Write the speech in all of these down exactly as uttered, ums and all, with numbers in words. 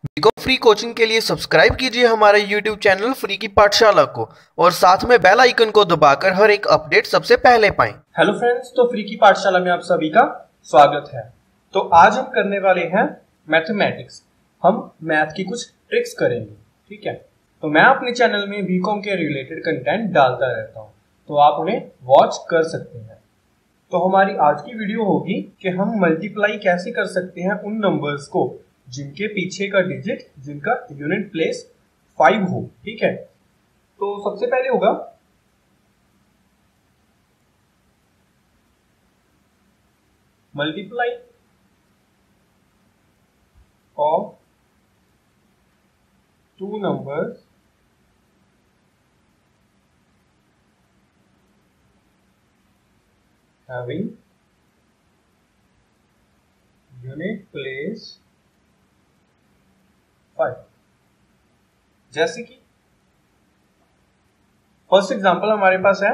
बिको free coaching के लिए सब्सक्राइब कीजिए हमारे यूट्यूब चैनल फ्री की पाठशाला को और साथ में बेल आइकन को दबाकर हर एक अपडेट सबसे पहले पाएं। हेलो फ्रेंड्स, तो फ्री की पाठशाला में आप सभी का स्वागत है। तो आज हम करने वाले हैं मैथमेटिक्स। हम मैथ की कुछ ट्रिक्स करेंगे, ठीक है। तो मैं अपने चैनल में बीकॉम के रिलेटेड कंटेंट डालता रहता हूँ, तो आप उन्हें वॉच कर सकते हैं। तो हमारी आज की वीडियो होगी कि हम मल्टीप्लाई कैसे कर सकते हैं उन नंबर्स को जिनके पीछे का डिजिट, जिनका यूनिट प्लेस फाइव हो, ठीक है। तो सबसे पहले होगा multiply of two numbers having unit place five. जैसे कि फर्स्ट एग्जांपल हमारे पास है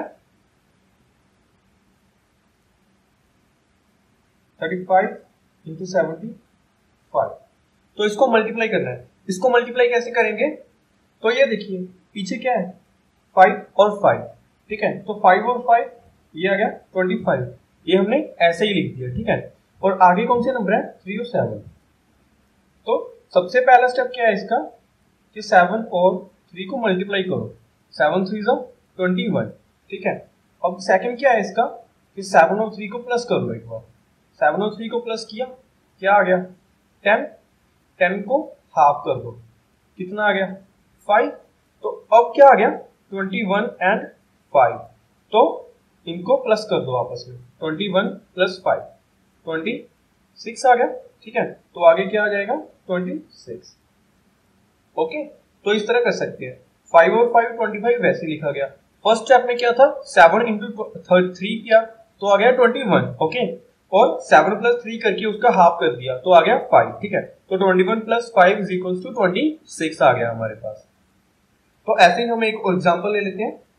thirty five into seventy five. तो इसको मल्टीप्लाई करना है। इसको मल्टीप्लाई कैसे करेंगे? तो ये देखिए पीछे क्या है, फाइव और फाइव, ठीक है। तो फाइव और फाइव ये आ गया ट्वेंटी फाइव, ये हमने ऐसे ही लिख दिया, ठीक है। और आगे कौन से नंबर है? थ्री और सेवन। तो सबसे पहला स्टेप क्या है इसका कि सेवन और थ्री को मल्टीप्लाई करो। सेवन थ्री जो ट्वेंटी वन, ठीक है। अब सेकंड क्या है इसका कि सेवन और थ्री को प्लस कर लो एक बार। सेवन और थ्री को प्लस किया, क्या आ गया? टेन। टेन को हाफ कर दो, कितना आ गया? फाइव। तो अब क्या आ गया? Twenty one and five. तो इनको प्लस कर दो आपस में, twenty one plus five, twenty six आ गया, ठीक है। तो आगे क्या आ जाएगा? Twenty six. ओके, तो इस तरह कर सकते हैं। फाइव और फाइव ट्वेंटी फाइव वैसे लिखा गया। फर्स्ट स्टेप में क्या था? सेवन इंटू थ्री किया तो आ गया ट्वेंटी वन, ओके। और सेवन प्लस थ्री करके उसका हाफ कर दिया तो आ गया फाइव, ठीक है। तो twenty one plus five is equal to twenty six आ गया हमारे पास। तो ऐसे ही हम एक एग्जाम्पल ले लेते हैं,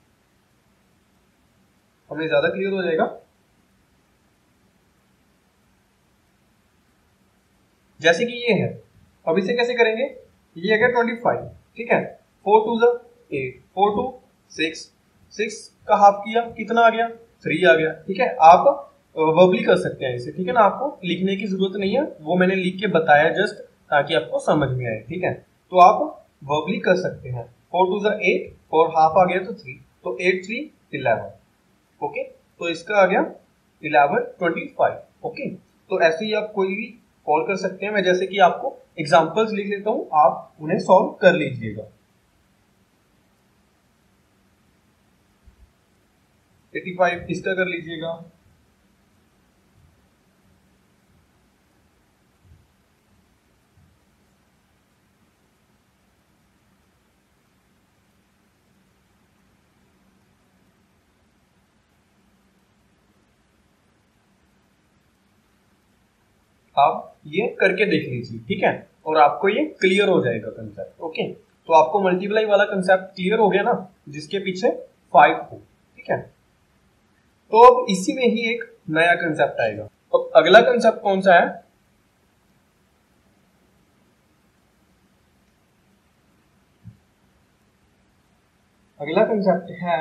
हमें ज्यादा क्लियर हो जाएगा। जैसे कि ये है, अब इसे कैसे करेंगे? ये आ गया ट्वेंटी फाइव, ठीक है। फोर टू जो eight, four two six, six का हाफ किया, कितना आ गया? थ्री आ गया, ठीक है। आप वर्बली कर सकते हैं इसे, ठीक है ना। आपको लिखने की जरूरत नहीं है, वो मैंने लिख के बताया जस्ट ताकि आपको समझ में आए, ठीक है। तो आप वर्बली कर सकते हैं। फोर टू जो एट, फोर हाफ आ गया तो थ्री, तो एट थ्री इलेवन, ओके। तो इसका आ गया इलेवन ट्वेंटी फाइव, ओके। तो ऐसे ही आप कोई भी कॉल कर सकते हैं। मैं जैसे कि आपको एग्जांपल्स लिख लेता हूं, आप उन्हें सॉल्व कर लीजिएगा। एटी फाइव इसका कर लीजिएगा, आप ये करके देख लीजिए, ठीक है। और आपको ये क्लियर हो जाएगा कंसेप्ट, ओके। तो आपको मल्टीप्लाई वाला कंसेप्ट क्लियर हो गया ना, जिसके पीछे फाइव हो, ठीक है। तो अब इसी में ही एक नया कंसेप्ट आएगा। अब अगला कंसेप्ट कौन सा है? अगला कंसेप्ट है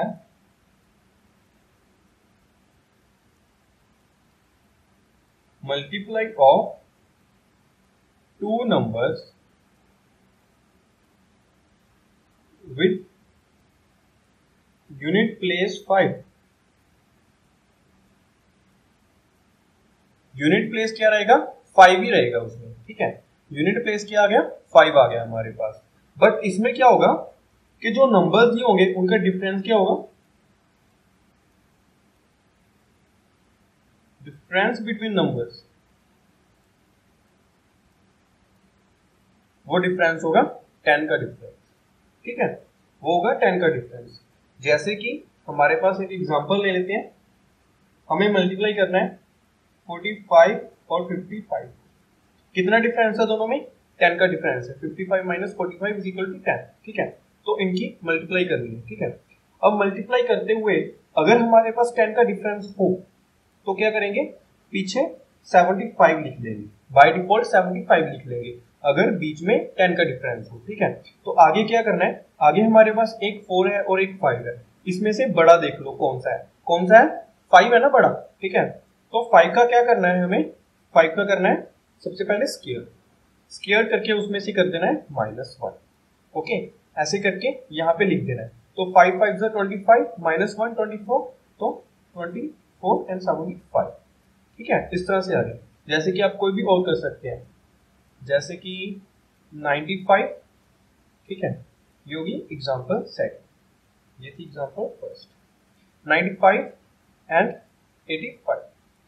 multiply of two numbers with unit place five। Unit place क्या रहेगा? फाइव ही रहेगा उसमें, ठीक है। यूनिट प्लेस क्या आ गया? फाइव आ गया हमारे पास। बट इसमें क्या होगा कि जो नंबर्स ही होंगे उनका डिफरेंस क्या होगा? डिफरेंस बिटवीन नंबर्स, वो डिफरेंस होगा टेन का डिफरेंस, ठीक है। वो होगा टेन का डिफरेंस। जैसे कि हमारे पास एक एग्जांपल ले लेते हैं। हमें मल्टीप्लाई करना है फोर्टी फाइव और फिफ्टी फाइव। कितना डिफरेंस है दोनों में? टेन का डिफरेंस है। Fifty five minus forty five is equal to ten, ठीक है। तो इनकी मल्टीप्लाई करनी है, ठीक है। अब मल्टीप्लाई करते हुए अगर हमारे पास टेन का डिफरेंस हो तो क्या करेंगे? पीछे सेवेंटी फाइव लिख लेंगे, बाय डिफॉल्ट सेवेंटी फाइव लिख लेंगे। अगर बीच में टेन का डिफरेंस हो, ठीक है। तो आगे क्या करना है, आगे हमारे पास एक फोर है और एक फाइव है, इसमें से बड़ा देख लो कौन सा है, कौन सा है, फाइव है ना बड़ा, ठीक है। तो फाइव का क्या करना है हमें, फाइव का करना है सबसे पहले स्क्वायर, स्क्वायर करके उसमें से कर देना है माइनस वन, ओके। ऐसे करके यहाँ पे लिख देना है, तो फाइव फाइव जो twenty five minus one twenty four, तो twenty four and seventy five, ठीक है। इस तरह से आ गया। जैसे कि आप कोई भी और कर सकते हैं, जैसे कि नाइन्टी फाइव, ठीक है, ये होगी एग्जांपल सेकंड, ये थी example first. Ninety five and eighty five.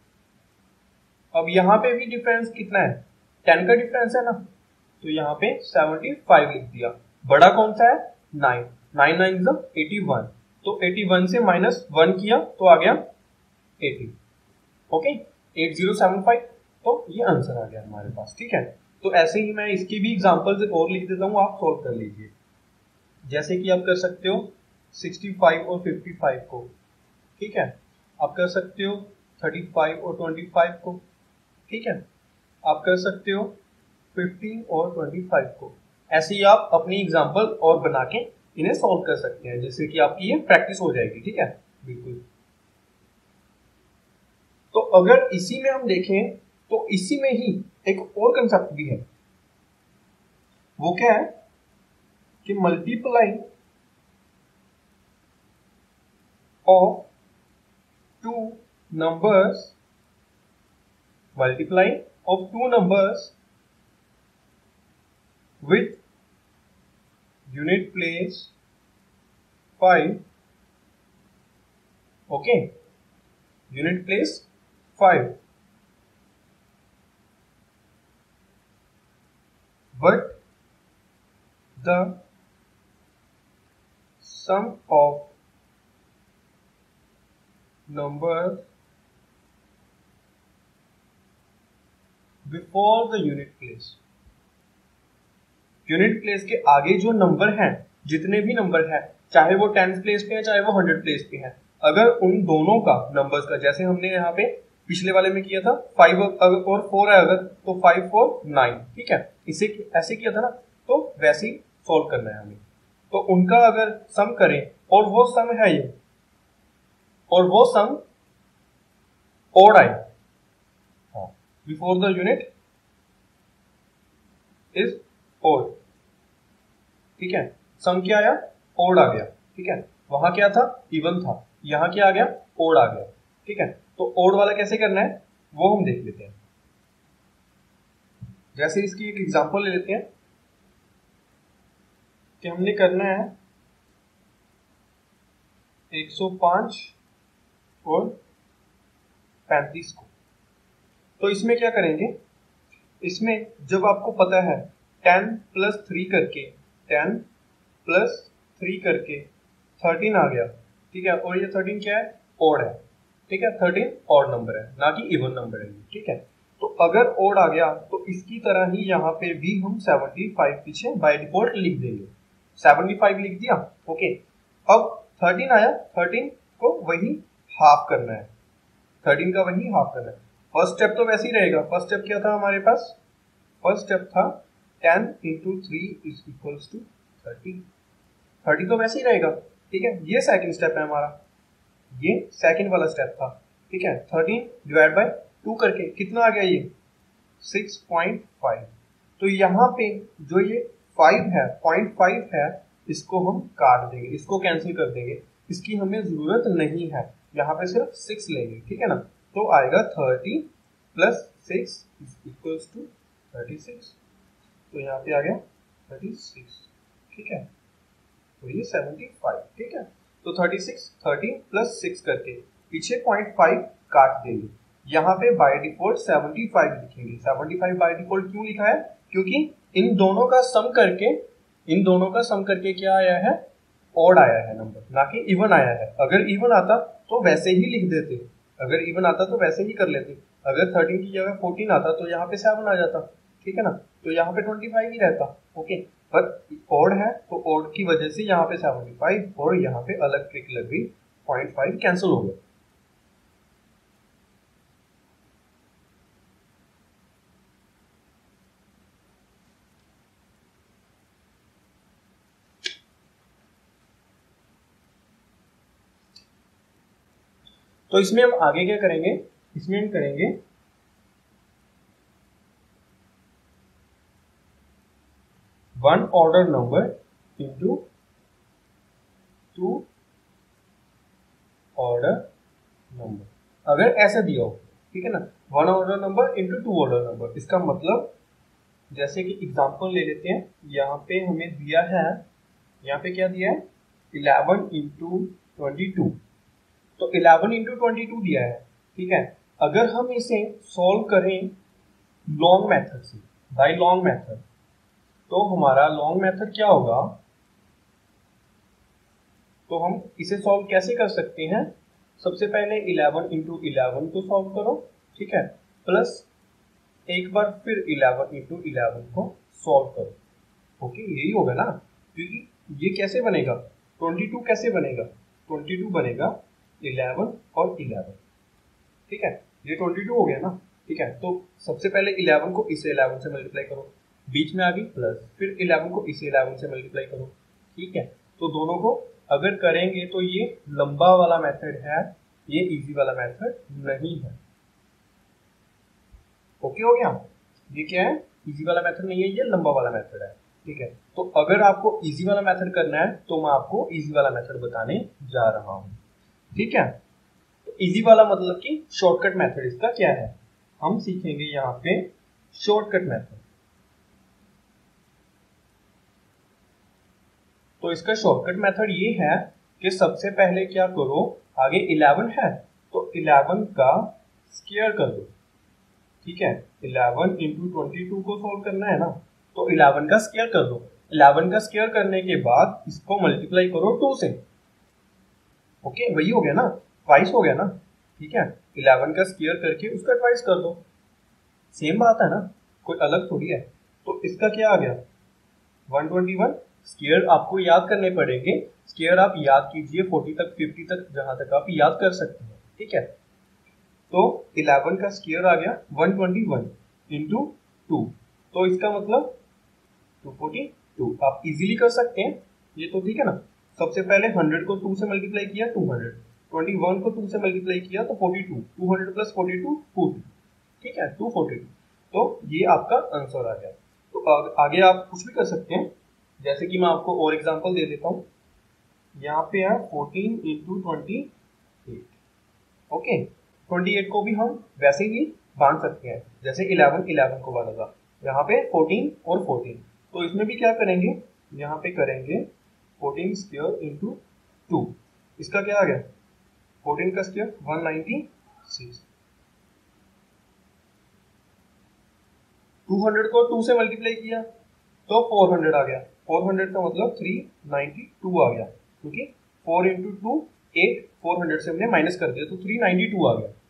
अब यहाँ पे भी डिफरेंस कितना है, टेन का डिफरेंस है ना, तो यहाँ पे सेवेंटी फाइव लिख दिया। बड़ा कौन सा है, नाइन, नाइन नाइन जो एटी वन, तो एटी वन से माइनस वन किया तो आ गया eighty, okay, eight zero seven five. तो ये आंसर आ गया हमारे पास, ठीक है। तो ऐसे ही मैं इसकी भी एग्जांपल्स और लिख देता हूँ, आप सॉल्व कर लीजिए। जैसे कि आप कर सकते हो सिक्सटी फाइव और फिफ्टी फाइव को, ठीक है। आप कर सकते हो थर्टी फाइव और ट्वेंटी फाइव को, ठीक है। आप कर सकते हो फिफ्टीन और ट्वेंटी फाइव को। ऐसे ही आप अपनी एग्जांपल और बना के इन्हें सॉल्व कर सकते हैं, जिससे कि आपकी ये प्रैक्टिस हो जाएगी, ठीक है, बिल्कुल। तो अगर इसी में हम देखें तो इसी में ही एक और कंसेप्ट भी है, वो क्या है कि multiply of two numbers, multiply of two numbers with unit place five, okay, unit place five, but the sum of numbers before the unit place, unit place के आगे जो नंबर हैं, जितने भी नंबर हैं, चाहे वो टेंथ प्लेस पे है चाहे वो हंड्रेड प्लेस पे है, अगर उन दोनों का नंबर्स का, जैसे हमने यहाँ पे पिछले वाले में किया था फाइव और फोर है अगर, तो फाइव फोर नाइन, ठीक है, इसे ऐसे किया था ना, तो वैसे ही सोल्व करना है हमें। तो उनका अगर सम करें और वो सम है ये, और वो सम ओड आए before the unit is odd, ठीक है। सम क्या आया, ओड आ गया, ठीक है। वहां क्या था, इवन था, यहां क्या आ गया, ओड आ गया, ठीक है। तो ओड वाला कैसे करना है वो हम देख लेते हैं। जैसे इसकी एक एग्जांपल ले लेते हैं कि हमने करना है एक सौ पाँच और पैंतीस को। तो इसमें क्या करेंगे, इसमें जब आपको पता है टेन प्लस थ्री करके, टेन प्लस थ्री करके थर्टीन आ गया, ठीक है, और ये थर्टीन क्या है, ओड है, ठीक है, थर्टीन ऑड नंबर है, ना कि इवन नंबर है, ठीक है। तो अगर ओड आ गया तो इसकी तरह ही यहाँ पे भी हम सेवेंटी फाइव पीछे बाय डिफॉल्ट लिख देंगे, सेवेंटी फाइव लिख दिया, ओके। अब थर्टीन आया, थर्टीन को वही हाफ करना है, थर्टीन का वही हाफ करना है। फर्स्ट स्टेप तो वैसे ही रहेगा, फर्स्ट स्टेप क्या था हमारे पास, फर्स्ट स्टेप था ten into three is equals to thirty, thirty तो वैसे ही रहेगा, ठीक है। ये सेकंड स्टेप है हमारा, ये सेकंड वाला स्टेप था, ठीक है। थर्टीन डिवाइड बाय टू करके कितना आ गया, ये सिक्स पॉइंट फाइव। तो यहाँ पे जो ये फाइव है, पॉइंट फाइव है, इसको हम काट देंगे, इसको कैंसिल कर देंगे, इसकी हमें जरूरत नहीं है, यहाँ पे सिर्फ सिक्स लेंगे, ठीक है ना। तो आएगा thirty plus six is equals to thirty six, तो यहाँ पे आ गया थर्टी सिक्स, ठीक है। तो ये सेवेंटी फाइव, ठीक है। तो thirty six, thirty plus six करके पीछे पॉइंट फाइव काट देंगे, यहाँ पे बाय डिफॉल्ट सेवेंटी फाइव लिखेंगे। सेवेंटी फाइव बाय डिफॉल्ट क्यों लिखा है, क्योंकि इन दोनों का सम करके, इन दोनों का सम करके क्या आया है, ऑड आया है नंबर, ना कि इवन आया है। अगर इवन आता तो वैसे ही लिख देते, अगर इवन आता तो वैसे ही कर लेते, अगर थर्टीन की जगह फोर्टीन आता तो यहाँ पे सेवन आ जाता, ठीक है ना, तो यहाँ पे ट्वेंटी फाइव ही रहता, ओके। पर ऑड है तो ऑड की वजह से यहाँ पे सेवेंटी फाइव और यहाँ पे अलग ट्रिक लग गई, पॉइंट फाइव कैंसिल हो गया। तो इसमें हम आगे क्या करेंगे, इसमें हम करेंगे one order number into two order number, अगर ऐसा दिया हो, ठीक है ना, one order number into two order number. इसका मतलब जैसे कि एग्जांपल ले लेते हैं, यहाँ पे हमें दिया है, यहाँ पे क्या दिया है, इलेवन इंटू ट्वेंटी टू, तो इलेवन इंटू ट्वेंटी टू दिया है, ठीक है। अगर हम इसे सॉल्व करें लॉन्ग मेथड से, बाय लॉन्ग मेथड, तो हमारा लॉन्ग मेथड क्या होगा, तो हम इसे सॉल्व कैसे कर सकते हैं, सबसे पहले इलेवन इंटू इलेवन को सॉल्व करो, ठीक है, प्लस एक बार फिर इलेवन इंटू इलेवन को सॉल्व करो, ओके, यही होगा ना, क्योंकि ये कैसे बनेगा, ट्वेंटी टू कैसे बनेगा, ट्वेंटी टू बनेगा इलेवन और इलेवन, ठीक है, ये ट्वेंटी टू हो गया ना, ठीक है। तो सबसे पहले इलेवन को इसे इलेवन से मल्टीप्लाई करो, बीच में आ गई प्लस, फिर इलेवन को इसे इलेवन से मल्टीप्लाई करो, ठीक है। तो दोनों को अगर करेंगे तो ये लंबा वाला मेथड है, ये इजी वाला मेथड नहीं है, ओके हो गया। ये क्या है, इजी वाला मेथड नहीं है, ये लंबा वाला मेथड है, ठीक है। तो अगर आपको इजी वाला मेथड करना है तो मैं आपको इजी वाला मेथड बताने जा रहा हूं, ठीक है। तो इजी वाला मतलब कि शॉर्टकट मेथड इसका क्या है, हम सीखेंगे यहाँ पे शॉर्टकट मेथड। तो इसका शॉर्टकट मेथड ये है कि सबसे पहले क्या करो, आगे इलेवन है तो इलेवन का स्क्वायर कर दो, ठीक है, इलेवन इंटू ट्वेंटी टू को सॉल्व करना है ना, तो इलेवन का स्क्वायर कर दो, इलेवन का स्क्वायर करने के बाद इसको मल्टीप्लाई करो टू से, ओके, वही हो गया ना, ट्वाइस हो गया ना, ठीक है, इलेवन का स्क्वायर करके उसका ट्वाइस कर दो, सेम बात है ना, कोई अलग थोड़ी है। तो इसका क्या आ गया, वन ट्वेंटी वन, स्क्वायर आपको याद करने पड़ेंगे, स्क्वायर आप याद कीजिए फोर्टी तक, फिफ्टी तक, जहां तक आप याद कर सकते हैं, ठीक है। तो इलेवन का स्क्वायर आ गया one twenty one into two, तो इसका मतलब टू फोर्टी टू, आप इजीली कर सकते हैं ये, तो ठीक है ना। सबसे पहले हंड्रेड को टू से मल्टीप्लाई किया, टू हंड्रेड, ट्वेंटी वन को टू से मल्टीप्लाई किया तो forty two, two hundred plus forty two, forty, ठीक है, टू फोर्टी टू, तो ये आपका आंसर आ गया। तो आगे आप कुछ भी कर सकते हैं, जैसे कि मैं आपको और एग्जांपल दे देता हूँ, यहाँ पे है fourteen into twenty eight, okay, twenty eight को भी हम वैसे ही बांध सकते हैं जैसे इलेवन इलेवन को बांधा था, यहाँ पे फोर्टीन और फोर्टीन, तो इसमें भी क्या करेंगे, यहाँ पे करेंगे फोर्टीन स्क्वायर इंटू टू, इसका क्या आ गया, फोर्टीन का square one ninety six, two hundred को टू से मल्टीप्लाई किया तो फोर हंड्रेड आ गया, फोर हंड्रेड का मतलब थ्री नाइंटी टू आ गया, क्योंकि four into two eight, four hundred से हमने माइनस कर दिया तो थ्री नाइंटी टू आ गया।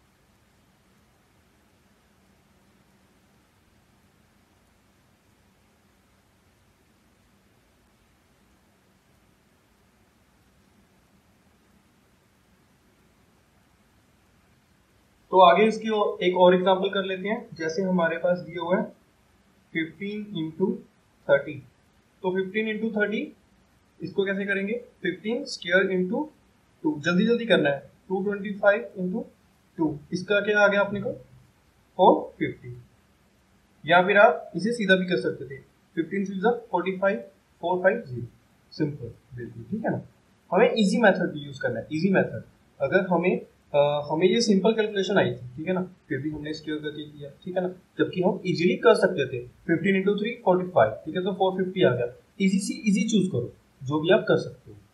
तो आगे इसकी एक और एग्जांपल कर लेते हैं, जैसे हमारे पास दिया हुआ है फिफ्टीन इंटू थर्टी, तो फिफ्टीन इंटू थर्टी इसको कैसे करेंगे, फिफ्टीन स्क्वायर इंटू टू, जल्दी जल्दी करना है, two twenty five into two, इसका क्या आ गया अपने को फोर फिफ्टी, या फिर आप इसे सीधा भी कर सकते थे, फिफ्टीन सीधा forty five, four five zero, simple, बिल्कुल ठीक है ना। हमें इजी मेथड यूज करना है, इजी मेथड, अगर हमें आ, हमें ये सिंपल कैलकुलेशन आई थी, ठीक है ना, फिर भी हमने स्क्वायर करके किया, ठीक है ना, जबकि हम इजीली कर सकते थे, fifteen into three forty five, ठीक है, तो फोर फिफ्टी आ गया, इजी सी इजी चूज करो, जो भी आप कर सकते हो।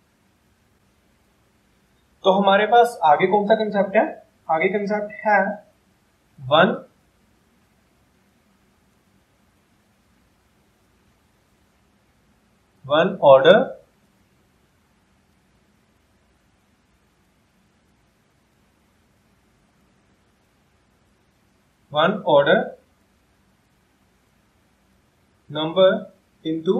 तो हमारे पास आगे कौन सा कंसेप्ट है, आगे कंसेप्ट है one one order one order number into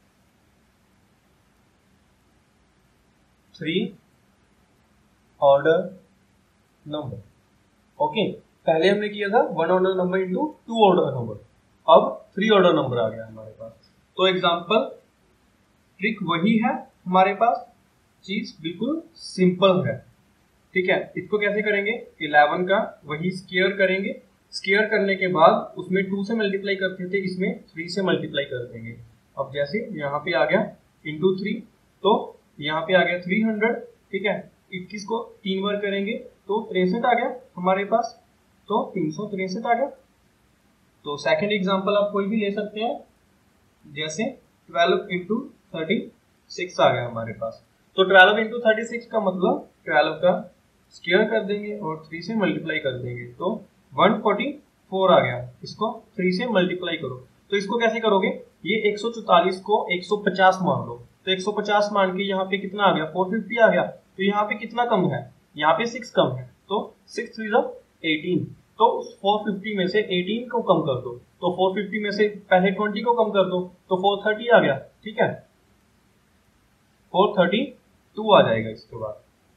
three order number, okay, पहले हमने किया था one order number into two order number, अब थ्री ऑर्डर नंबर आ गया हमारे पास। तो एग्जांपल ट्रिक वही है हमारे पास, चीज बिल्कुल सिंपल है, ठीक है, इसको कैसे करेंगे, इलेवन का वही स्क्वायर करेंगे, स्क्वायर करने के बाद उसमें टू से मल्टीप्लाई करते थे, इसमें थ्री से मल्टीप्लाई कर देंगे। अब जैसे यहाँ पे आ गया इंटू थ्री, तो यहाँ पे आ गया थ्री हंड्रेड, ठीक है, इक्कीस को तीन बार करेंगे तो तिरसठ आ गया हमारे पास, तो तीन सौ तिरसठ आ गया। तो सेकेंड एग्जाम्पल आप कोई भी ले सकते हैं, जैसे ट्वेल्व इंटू थर्टी सिक्स आ गया हमारे पास। तो ट्वेल्व इंटू थर्टी सिक्स का मतलब ट्वेल्व का स्क्वायर कर देंगे और थ्री से मल्टीप्लाई कर देंगे, तो वन फोर्टी फोर आ गया। इसको थ्री से मल्टीप्लाई करो, तो इसको कैसे करोगे, ये एक सौ चौतालीस को एक सौ पचास मान लो, तो एक सौ पचास मान के यहाँ पे कितना आ गया, फोर फिफ्टी आ गया। तो यहाँ पे कितना कम है, यहाँ पे सिक्स कम है, तो सिक्स थ्री एटीन, तो उस फोर फिफ्टी में से एटीन को कम कर दो, तो फोर फिफ्टी में से पहले ट्वेंटी को कम कर दो, तो फोर थर्टी आ गया, ठीक है, फोर थर्टी टू आ जाएगा इसके बाद।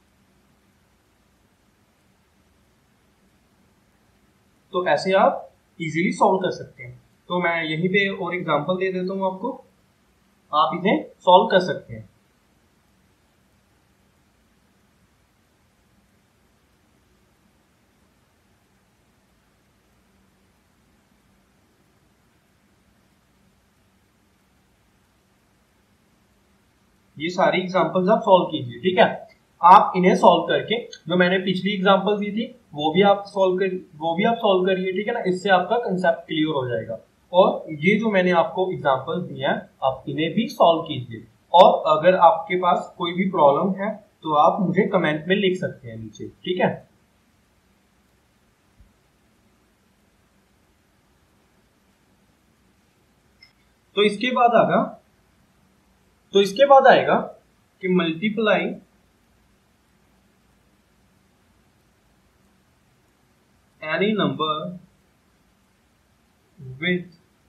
तो ऐसे आप इजीली सॉल्व कर सकते हैं। तो मैं यहीं पे और एग्जांपल दे देता हूं आपको, आप इसे सॉल्व कर सकते हैं। ये सारी एग्जांपल्स आप सॉल्व कीजिए, ठीक है। आप इन्हें सॉल्व करके, जो मैंने पिछली एग्जांपल दी थी वो भी आप सॉल्व कर वो भी आप सॉल्व करिए, ठीक है ना। इससे आपका कंसेप्ट क्लियर हो जाएगा। और ये जो मैंने आपको एग्जांपल दिए हैं, आप इन्हें भी सॉल्व कीजिए। और अगर आपके पास कोई भी प्रॉब्लम है तो आप मुझे कमेंट में लिख सकते हैं नीचे, ठीक है। तो इसके बाद आएगा तो इसके बाद आएगा कि मल्टीप्लाई एनी नंबर विथ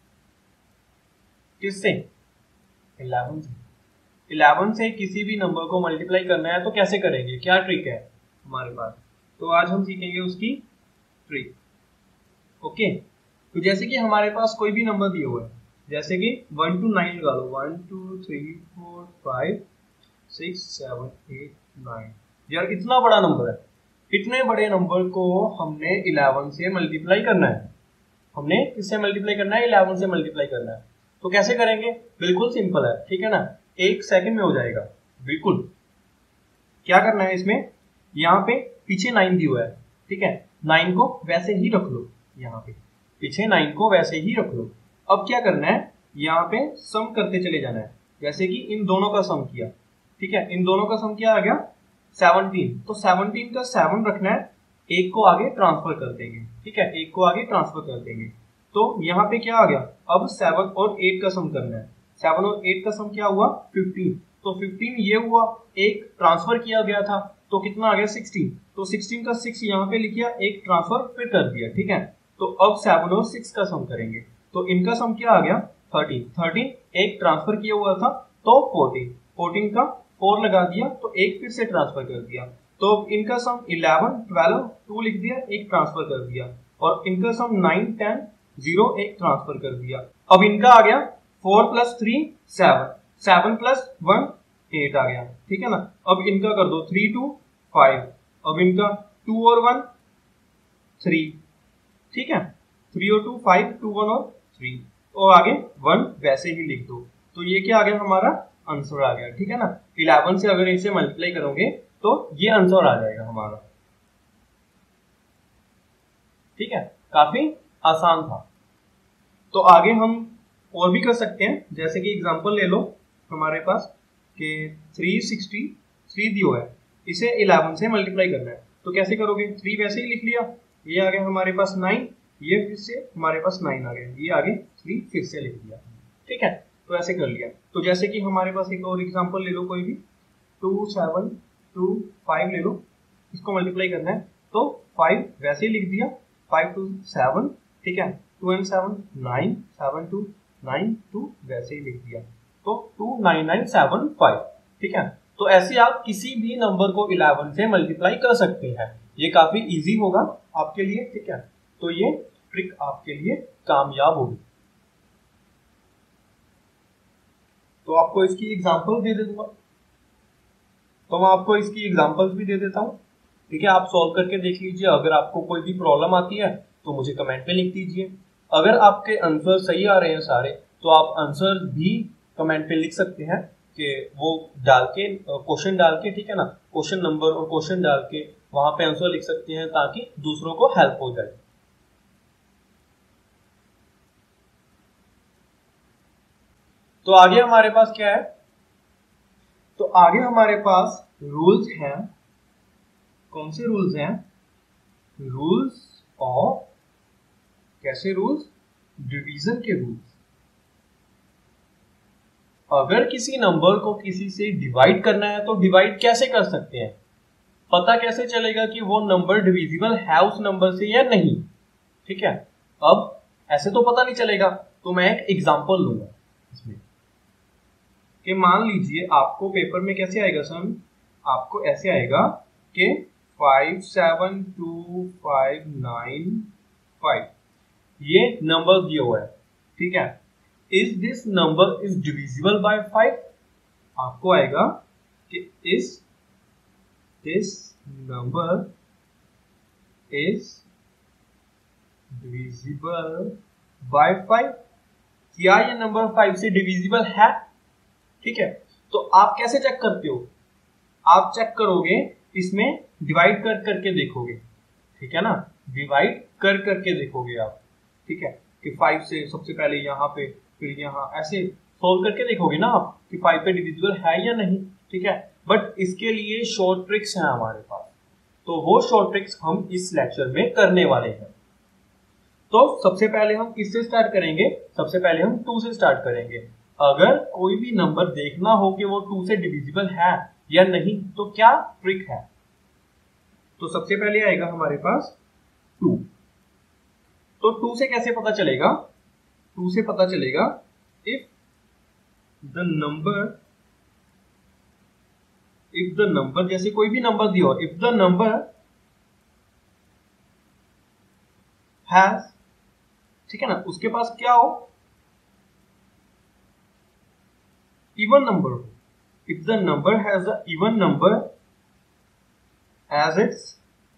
किससे, इलेवन से। इलेवन से किसी भी नंबर को मल्टीप्लाई करना है तो कैसे करेंगे, क्या ट्रिक है हमारे पास, तो आज हम सीखेंगे उसकी ट्रिक। ओके, तो जैसे कि हमारे पास कोई भी नंबर दिया हुआ है, जैसे कि वन टू नाइन लगा लो, one two three four five six seven eight nine. यार इतना बड़ा नंबर है, इतने बड़े नंबर को हमने इलेवन से मल्टीप्लाई करना है। हमने किससे मल्टीप्लाई करना है, इलेवन से मल्टीप्लाई करना है। तो कैसे करेंगे, बिल्कुल सिंपल है, ठीक है ना, एक सेकंड में हो जाएगा बिल्कुल। क्या करना है इसमें, यहाँ पे पीछे नाइन दिया हुआ है, ठीक है, नाइन को वैसे ही रख लो, यहाँ पे पीछे नाइन को वैसे ही रख लो। अब क्या करना है, यहाँ पे सम करते चले जाना है, जैसे कि इन दोनों का सम किया, ठीक है, इन दोनों का सम क्या आ गया, सेवनटीन। तो सेवनटीन का सेवन रखना है, एक को आगे ट्रांसफर कर देंगे, ठीक है, एक को आगे ट्रांसफर कर देंगे। तो यहाँ पे क्या आ गया, अब सेवन और एट का सम करना है। सेवन और एट का सम क्या हुआ, फिफ्टीन। तो फिफ्टीन ये हुआ, एक ट्रांसफर किया गया था, तो कितना आ गया, सिक्सटीन। तो सिक्सटीन का सिक्स यहाँ पे लिखिया, एक ट्रांसफर फिर कर दिया, ठीक है। तो अब सेवन और सिक्स का सम करेंगे, तो इनका सम क्या आ गया, थर्टीन। थर्टीन एक ट्रांसफर किया हुआ था, तो फोर्टीन। फोर्टीन का फोर लगा दिया, तो एक फिर से ट्रांसफर कर दिया। तो इनका सम इलेवन, ट्वेल्व, टू लिख दिया, एक ट्रांसफर कर दिया। और इनका सम नाइन, टेन, जीरो, एक ट्रांसफर कर दिया। अब इनका आ गया four plus three seven, seven plus one eight आ गया, ठीक है ना। अब इनका कर दो थ्री टू फाइव, अब इनका टू और वन थ्री, ठीक है, थ्री और टू फाइव, टू वन और थ्री, और आगे वन वैसे ही लिख दो। तो ये क्या आ गया, हमारा आंसर आ गया, ठीक है ना। इलेवन से अगर इसे मल्टीप्लाई करोगे तो ये आंसर आ जाएगा हमारा, ठीक है, काफी आसान था। तो आगे हम और भी कर सकते हैं, जैसे कि एग्जांपल ले लो हमारे पास कि थ्री सिक्सटी थ्री दिया है, इसे इलेवन से मल्टीप्लाई करना है, तो कैसे करोगे, थ्री वैसे ही लिख लिया, ये आ गया हमारे पास नाइन, ये फिर से हमारे पास नाइन आ गया, ये आगे थ्री फिर से लिख दिया, ठीक है। तो ऐसे कर लिया। तो जैसे कि हमारे पास एक और एग्जांपल ले लो कोई भी, टू सेवन टू फाइव ले लो, इसको मल्टीप्लाई करना है, तो फाइव वैसे ही लिख दिया, फाइव टू सेवन, ठीक है, two and seven nine, seven two nine, two वैसे ही लिख दिया, तो two nine nine seven five, ठीक है। तो ऐसे आप किसी भी नंबर को इलेवन से मल्टीप्लाई कर सकते हैं, ये काफी इजी होगा आपके लिए, ठीक है। तो ये ट्रिक आपके लिए कामयाब होगी। तो आपको इसकी एग्जांपल दे दूंगा, तो मैं आपको इसकी एग्जांपल्स भी दे देता हूं। ठीक है, आप सॉल्व करके देख लीजिए। अगर आपको कोई भी प्रॉब्लम आती है तो मुझे कमेंट में लिख दीजिए। अगर आपके आंसर सही आ रहे हैं सारे, तो आप आंसर भी कमेंट पे लिख सकते हैं कि वो डाल के, क्वेश्चन डाल के, ठीक है ना, क्वेश्चन नंबर और क्वेश्चन डाल के वहां पे आंसर लिख सकते हैं, ताकि दूसरों को हेल्प हो जाए। तो आगे हमारे पास क्या है, तो आगे हमारे पास रूल्स हैं। कौन से रूल्स हैं? रूल्स ऑफ, कैसे रूल्स? डिवीजन के रूल्स। अगर किसी नंबर को किसी से डिवाइड करना है तो डिवाइड कैसे कर सकते हैं? पता कैसे चलेगा कि वो नंबर डिविजिबल है उस नंबर से या नहीं? ठीक है, अब ऐसे तो पता नहीं चलेगा, तो मैं एक एग्जांपल लूंगा इसमें कि मान लीजिए आपको पेपर में कैसे आएगा सन, आपको ऐसे आएगा कि five seven two five nine five, ये नंबर दिया हुआ है, ठीक है। Is this number is divisible by five? आपको आएगा कि is this number is divisible by five? क्या ये नंबर फाइव से डिविजिबल है? ठीक है, तो आप कैसे चेक करते हो? आप चेक करोगे, इसमें डिवाइड कर करके देखोगे, ठीक है ना, डिवाइड कर करके देखोगे आप, ठीक है, कि फाइव से सबसे पहले यहाँ पे, फिर यहाँ, ऐसे सोल्व करके देखोगे ना आप कि फाइव पे डिविजिबल है या नहीं, ठीक है। बट इसके लिए शॉर्ट ट्रिक्स हैं हमारे पास, तो वो शॉर्ट ट्रिक्स हम इस लेक्चर में करने वाले हैं। तो सबसे पहले हम किससे स्टार्ट करेंगे? सबसे पहले हम टू से स्टार्ट करेंगे। अगर कोई भी नंबर देखना हो कि वो टू से डिविजिबल है या नहीं, तो क्या ट्रिक है? तो सबसे पहले आएगा हमारे पास टू। तो टू से कैसे पता चलेगा? टू से पता चलेगा if the number, if the number, जैसे कोई भी नंबर दिया हो, इफ द नंबर हैज, ठीक है ना, उसके पास क्या हो? इवन नंबर हो। If the number has a even number as its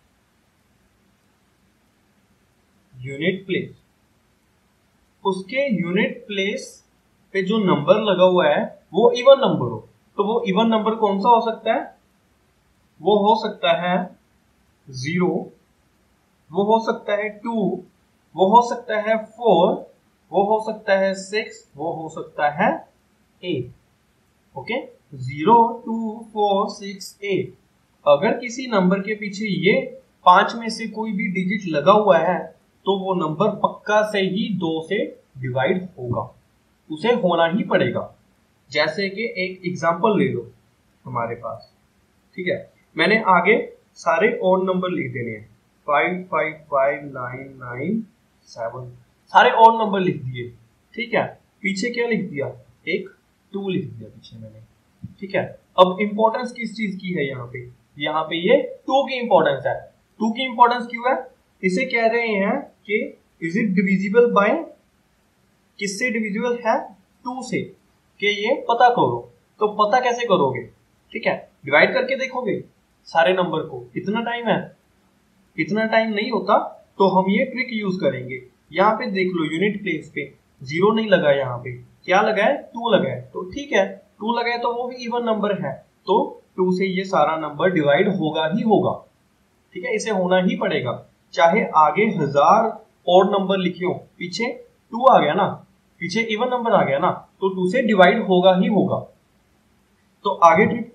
unit place, उसके यूनिट प्लेस पे जो नंबर लगा हुआ है वो इवन नंबर हो। तो वो इवन नंबर कौन सा हो सकता है? वो हो सकता है जीरो, वो हो सकता है टू, वो हो सकता है फोर, वो हो सकता है सिक्स, वो हो सकता है eight. Okay, zero, two, four, six, eight. अगर किसी नंबर के पीछे ये पांच में से कोई भी डिजिट लगा हुआ है, तो वो नंबर पक्का से ही दो से डिवाइड होगा, उसे होना ही पड़ेगा। जैसे कि एक एग्जांपल ले लो हमारे पास, ठीक है, मैंने आगे सारे ऑड नंबर लिख देने हैं, five five five nine nine seven, सारे ऑड नंबर लिख दिए, ठीक है। पीछे क्या लिख दिया? एक टू लिख दिया पीछे मैंने, ठीक है। अब इंपॉर्टेंस किस चीज की है यहाँ पे? यहाँ पे ये टू की इंपॉर्टेंस है। टू की इंपॉर्टेंस क्यों है? इसे कह रहे हैं कि इज इट डिविजिबल बाय, किससे डिविजिबल है? टू से, कि ये पता करो। तो पता कैसे करोगे? ठीक है, डिवाइड करके देखोगे सारे नंबर को। इतना टाइम है? इतना टाइम नहीं होता, तो हम ये ट्रिक यूज करेंगे। यहाँ पे देख लो, यूनिट प्लेस पे जीरो नहीं लगा, यहाँ पे क्या लगा है? टू लगा है। तो ठीक है, टू लगा है तो वो भी इवन नंबर है, तो टू से ये सारा नंबर डिवाइड होगा ही होगा, ठीक है, इसे होना ही पड़ेगा। चाहे आगे हजार और नंबर लिखे हो, पीछे टू आ गया ना, पीछे इवन नंबर आ गया ना, तो टू से डिवाइड होगा ही होगा। तो आगे ट्रिक,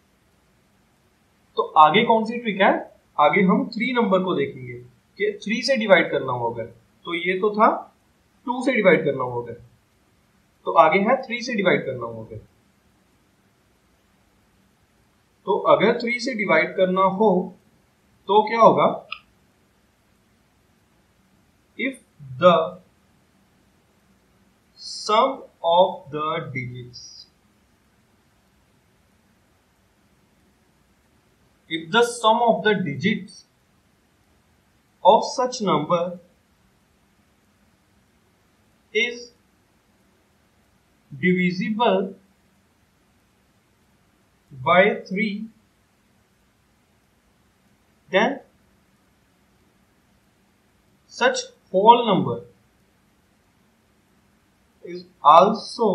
तो आगे कौन सी ट्रिक है? आगे हम थ्री नंबर को देखेंगे कि थ्री से डिवाइड करना हो अगर, तो ये तो था टू से डिवाइड करना हो अगर, तो आगे है थ्री से डिवाइड करना हो अगर। तो अगर थ्री से डिवाइड करना हो तो क्या होगा? If the sum of the digits, if the sum of the digits of such number is divisible by three, then such whole number is also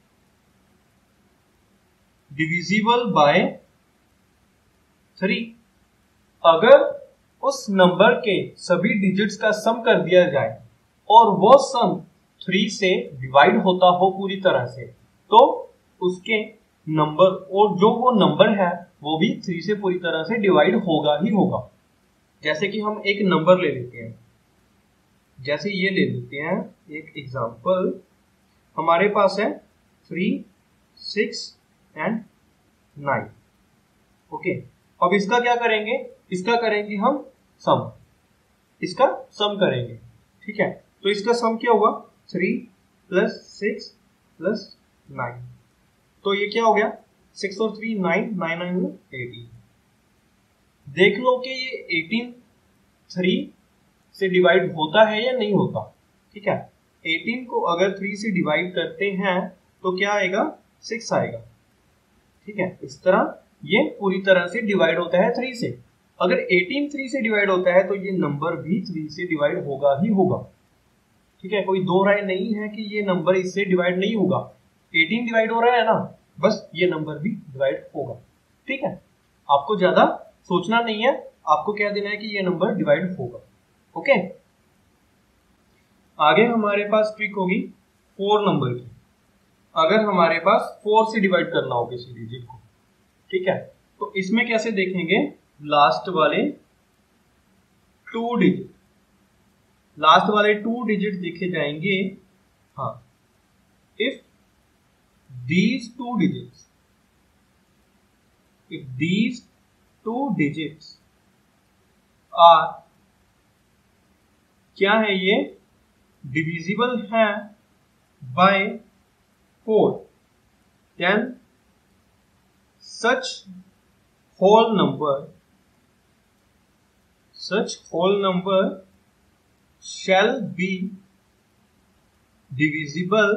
divisible by three. अगर उस नंबर के सभी डिजिट्स का सम कर दिया जाए और वो सम थ्री से डिवाइड होता हो पूरी तरह से, तो उसके नंबर और जो वो नंबर है वो भी थ्री से पूरी तरह से डिवाइड होगा ही होगा। जैसे कि हम एक नंबर ले लेते हैं, जैसे ये ले लेते हैं एक एग्जांपल, हमारे पास है three, six and nine. Okay, अब इसका क्या करेंगे, इसका करेंगे हम सम, इसका सम करेंगे। ठीक है, तो इसका सम क्या हुआ, three plus six plus nine, तो ये क्या हो गया, सिक्स और three nine, nine nine eighteen. देख लो कि ये एटीन थ्री से डिवाइड होता है या नहीं होता। ठीक है, एटीन को अगर थ्री से डिवाइड करते हैं तो क्या आएगा, सिक्स आएगा। ठीक है, इस तरह ये पूरी तरह से डिवाइड होता है थ्री से। अगर एटीन थ्री से डिवाइड होता है तो ये नंबर भी थ्री से डिवाइड होगा ही होगा। ठीक है, कोई दो राय नहीं है कि ये नंबर इससे डिवाइड नहीं होगा। एटीन डिवाइड हो रहा है ना, बस ये नंबर भी डिवाइड होगा। ठीक है, आपको ज्यादा सोचना नहीं है, आपको क्या देना है कि ये नंबर डिवाइड होगा। ओके, आगे हमारे पास ट्रिक होगी फोर नंबर की। अगर हमारे पास फोर से डिवाइड करना हो किसी डिजिट को, ठीक है, तो इसमें कैसे देखेंगे, लास्ट वाले टू डिजिट, लास्ट वाले टू डिजिट देखे जाएंगे। हाँ, if these two digits, if these two digits are, क्या है ये, divisible है by four, then such whole number, such whole number shall be divisible,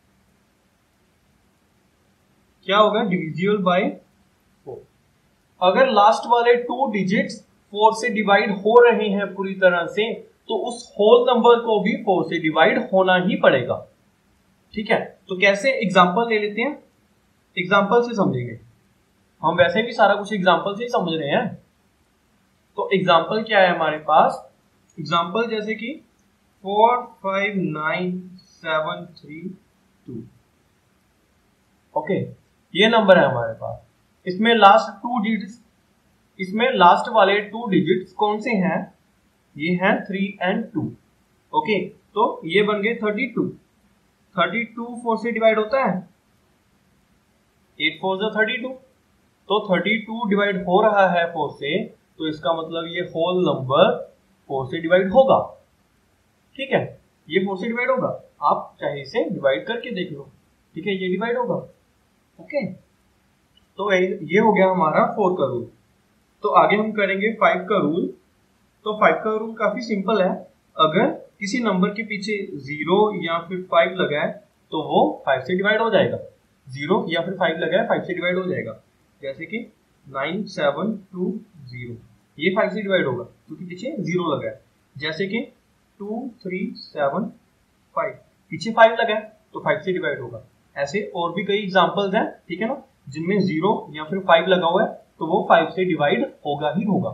क्या होगा, डिविजिबल बाय फोर। अगर लास्ट वाले टू डिजिट्स फोर से डिवाइड हो रहे हैं पूरी तरह से, तो उस होल नंबर को भी फोर से डिवाइड होना ही पड़ेगा। ठीक है, तो कैसे, एग्जांपल ले लेते हैं, एग्जांपल से समझेंगे। हम वैसे भी सारा कुछ एग्जांपल से ही समझ रहे हैं। तो एग्जांपल क्या है हमारे पास, एग्जांपल जैसे कि four five nine seven three two. Okay, ये नंबर है हमारे पास, इसमें लास्ट टू डिजिट्स, इसमें लास्ट वाले टू डिजिट्स कौन से हैं, ये हैं थ्री एंड टू। ओके, तो ये बन गए thirty two. Thirty two four से डिवाइड होता है, एट फोर जो थर्टी टू, तो थर्टी टू डिवाइड हो रहा है फोर से, तो इसका मतलब ये होल नंबर फोर से डिवाइड होगा। ठीक है, ये फोर से डिवाइड होगा, आप चाहे इसे डिवाइड करके देख लो। ठीक है, ये डिवाइड होगा। ओके, तो ये हो गया हमारा फोर का रूल। तो आगे हम करेंगे फाइव का रूल। तो फाइव का रूल काफी सिंपल है, अगर किसी नंबर के पीछे जीरो या फिर फाइव लगा है तो वो फाइव से डिवाइड हो जाएगा। जीरो या फिर फाइव लगा है, फाइव से डिवाइड हो जाएगा। जैसे कि नाइन सेवन टू जीरो, ये फाइव से डिवाइड होगा क्योंकि पीछे जीरो लगा है। जैसे कि टू थ्री सेवन फाइव, पीछे फाइव लगा है तो फाइव से डिवाइड होगा। ऐसे और भी कई एग्जांपल्स हैं, ठीक है ना, जिनमें जीरो या फिर फाइव लगा हुआ है तो वो फाइव से डिवाइड होगा ही होगा।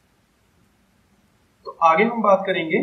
तो आगे हम बात करेंगे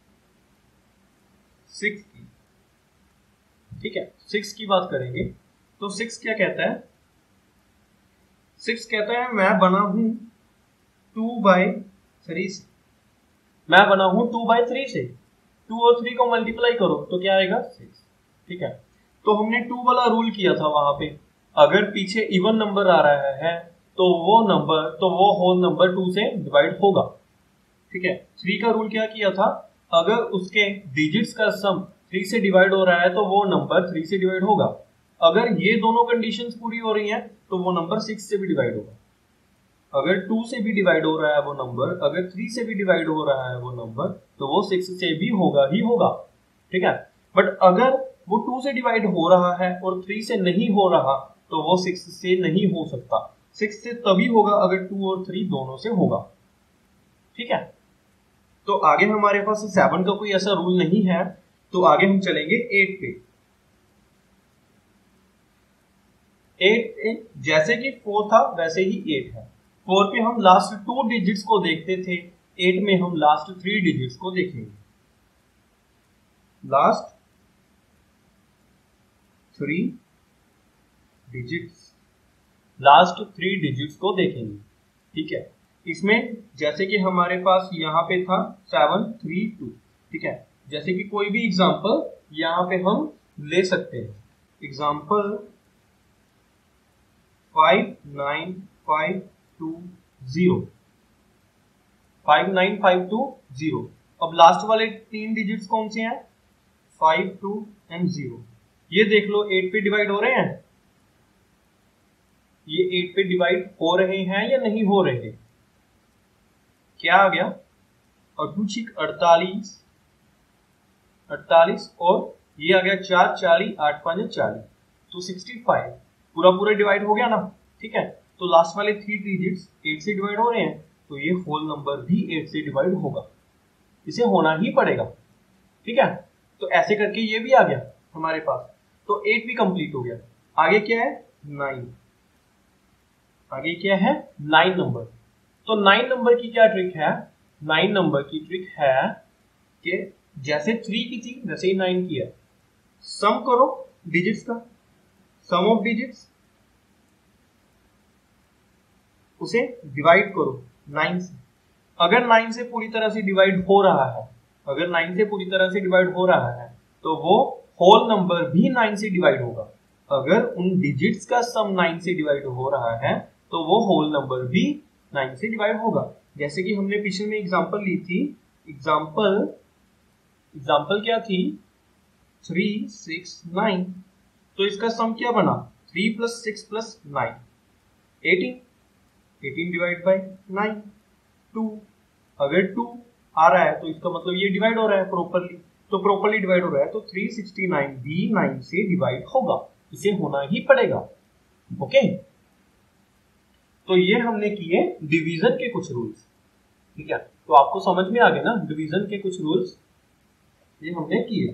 सिक्स की। ठीक है, सिक्स की बात करेंगे। तो सिक्स क्या कहता है, सिक्स कहता है मैं बना हूं टू बाई थ्री से, मैं बना हूं टू बाई थ्री से। टू और थ्री को मल्टीप्लाई करो तो क्या आएगा, सिक्स। ठीक है, तो हमने टू वाला रूल किया था वहां पे, अगर पीछे इवन नंबर आ रहा है तो वो नंबर, तो वो होल नंबर टू से डिवाइड होगा। ठीक है, थ्री का रूल क्या किया था, अगर उसके डिजिट्स का सम थ्री से डिवाइड हो रहा है तो वो नंबर थ्री से डिवाइड होगा। अगर ये दोनों कंडीशंस पूरी हो रही हैं तो वो नंबर सिक्स से भी डिवाइड होगा। अगर टू से भी डिवाइड हो रहा है वो नंबर, अगर थ्री से भी डिवाइड हो रहा है वो नंबर, तो वो सिक्स से भी होगा ही होगा। ठीक है, बट अगर वो टू से डिवाइड हो रहा है और थ्री से नहीं हो रहा तो वो सिक्स से नहीं हो सकता। सिक्स से तभी होगा अगर टू और थ्री दोनों से होगा। ठीक है। तो आगे हमारे पास सेवन का कोई ऐसा रूल नहीं है, तो आगे हम चलेंगे एट पे। एट जैसे कि फोर था वैसे ही एट है। फोर पे हम लास्ट टू डिजिट्स को देखते थे, एट में हम लास्ट थ्री डिजिट्स को देखेंगे। Last three digits last three digits को देखेंगे, ठीक है। इसमें जैसे कि हमारे पास यहाँ पे था सेवन थ्री टू, ठीक है। जैसे कि कोई भी एग्जांपल यहाँ पे हम ले सकते हैं। Example five nine five two zero, five nine five two zero. अब लास्ट वाले तीन डिजिट्स कौन से हैं? Five two and zero. ये देख लो एट पे डिवाइड हो रहे हैं, ये एट पे डिवाइड हो रहे हैं या नहीं हो रहे? क्या आ गया? और टू छिक अड़तालीस, अड़तालीस, और ये आ गया चार चालीस, आठ पांच चालीस, तो सिक्सटी फाइव। पूरा पूरा डिवाइड हो गया ना, ठीक है। तो लास्ट वाले थ्री डिजिट्स एट से डिवाइड हो रहे हैं, तो ये होल नंबर भी एट से डिवाइड होगा, इसे होना ही पड़ेगा, ठीक है। तो ऐसे करके ये भी आ गया हमारे पास, तो एट भी कंप्लीट हो गया। आगे क्या है? नाइन। आगे क्या है? Nine number. तो नाइन नंबर की क्या ट्रिक है? नाइन नंबर की ट्रिक है कि जैसे थ्री की थी वैसे ही नाइन की है। सम करो डिजिट्स का, सम ऑफ डिजिट्स, उसे डिवाइड करो नाइन से। अगर नाइन से पूरी तरह से डिवाइड हो रहा है, अगर नाइन से पूरी तरह से डिवाइड हो रहा है, तो वो होल नंबर भी नाइन से डिवाइड होगा। अगर उन डिजिट्स का सम नाइन से डिवाइड हो रहा है, तो वो होल नंबर भी नाइन से डिवाइड होगा। जैसे कि हमने पिछले में एग्जांपल ली थी, एग्जांपल एग्जांपल क्या थी? Three six nine. तो इसका सम क्या बना? Three plus six plus nine, eighteen. Eighteen divide by nine, two. अगर टू आ रहा है तो इसका मतलब ये डिवाइड हो रहा है प्रॉपरली, तो प्रॉपरली डिवाइड हो रहा है, तो थ्री सिक्सटी नाइन भी नाइन से डिवाइड होगा, इसे होना ही पड़ेगा। ओके, तो ये हमने किए डिवीजन के कुछ रूल्स, ठीक है। तो आपको समझ में आ गए ना डिवीजन के कुछ रूल्स, ये हमने किए।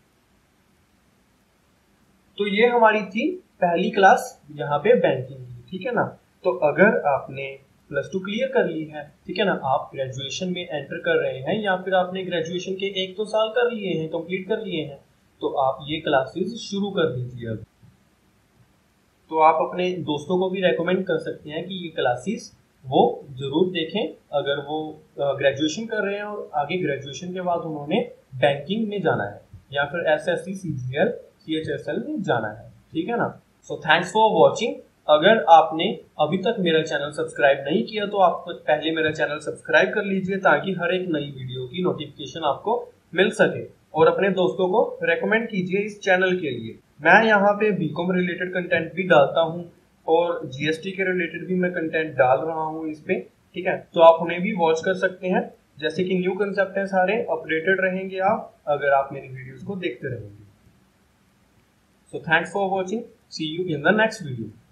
तो ये हमारी थी पहली क्लास यहाँ पे बैंकिंग की, ठीक है ना। तो अगर आपने प्लस टू क्लियर कर ली है, ठीक है ना, आप ग्रेजुएशन में एंटर कर रहे हैं या फिर आपने ग्रेजुएशन के एक दो साल कर लिए हैं, कंप्लीट कर लिए हैं, तो आप ये क्लासेस शुरू कर दीजिए अब। तो आप अपने दोस्तों को भी रेकमेंड कर सकते हैं कि ये क्लासेस वो जरूर देखें, अगर वो ग्रेजुएशन कर रहे हैं और आगे ग्रेजुएशन के बाद उन्होंने बैंकिंग में जाना है या फिर S S C, C G L, C H S L में जाना है, ठीक है ना। So thanks for watching. अगर आपने अभी तक मेरा चैनल सब्सक्राइब नहीं किया तो आप पहले मेरा चैनल सब्सक्राइब कर लीजिए, ताकि हर एक नई वीडियो की नोटिफिकेशन आपको मिल सके, और अपने दोस्तों को रेकमेंड कीजिए इस चैनल के लिए। मैं यहाँ पे बीकॉम रिलेटेड कंटेंट भी डालता हूँ और जीएसटी के रिलेटेड भी मैं कंटेंट डाल रहा हूँ इस पे, ठीक है। तो आप उन्हें भी वॉच कर सकते हैं, जैसे कि न्यू कंसेप्ट है सारे, अपडेटेड रहेंगे आप अगर आप मेरी वीडियोस को देखते रहेंगे। So thanks for watching, see you in the next video.